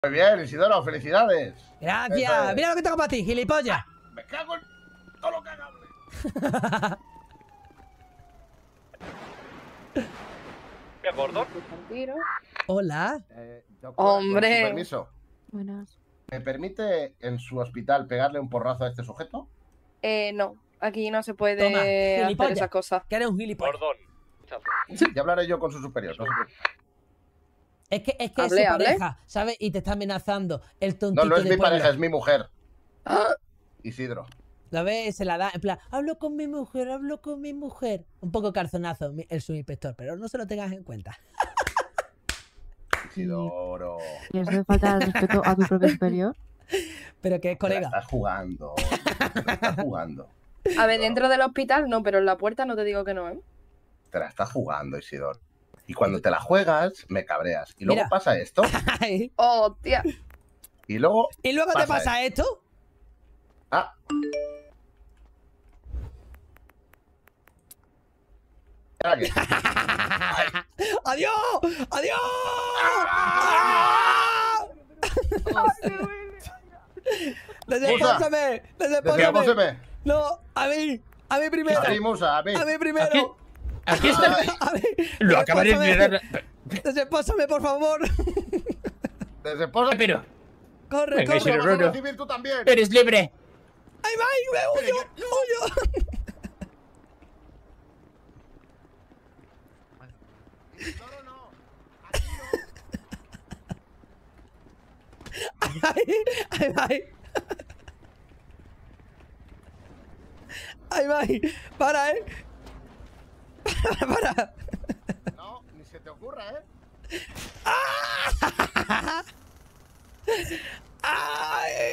Muy bien, Isidoro, felicidades. Gracias. Mira lo que tengo para ti, gilipollas. Me cago en todo lo cagable. ¿Qué gordo? Hola. Doctora, Hombre. con su permiso, Buenas. ¿me permite en su hospital pegarle un porrazo a este sujeto? No, aquí no se puede Toma, hacer gilipollas. esas cosas. Que eres un gilipollas. Gordón. Ya hablaré yo con su superior. No, se preocupe. Es que es Hable, su hable. pareja, ¿sabes? Y te está amenazando el tontito no es de mi pueblo. pareja, es mi mujer. Ah, Isidro. ¿La ves? Se la da, en plan, hablo con mi mujer, hablo con mi mujer. Un poco calzonazo el subinspector, pero no se lo tengas en cuenta. Isidoro. ¿Y eso de falta de respeto a tu propio superior? Pero que es Te la colega. estás jugando. Te la estás jugando. a ver, dentro del hospital no, pero en la puerta no te digo que no, ¿eh? Te la estás jugando, Isidoro. Y cuando te la juegas, me cabreas. Y luego Mira. pasa esto. Ay. ¡Oh, tía! Y luego. ¿Y luego te pasa esto? Ah. ¿Ahora qué? ¡Adiós! ¡Adiós! ¡Desespósame! Despósame. No, a mí primero. A mí, Musa, a mí. A mí primero. Aquí está. A mí. Lo acabaré de... Despósame, por favor. Despósame. Pero Corre, Venga, corre. Isidoro. Vamos a recibir tú también. eres libre. ¡Ahí va! ¡Me huyo! ¡Huyo! Isidoro, no. Aquí no. ¡Ahí va! ¡Ahí va! ¡Para, ¡Para! No, ni se te ocurra, ¿eh? ¡Ay!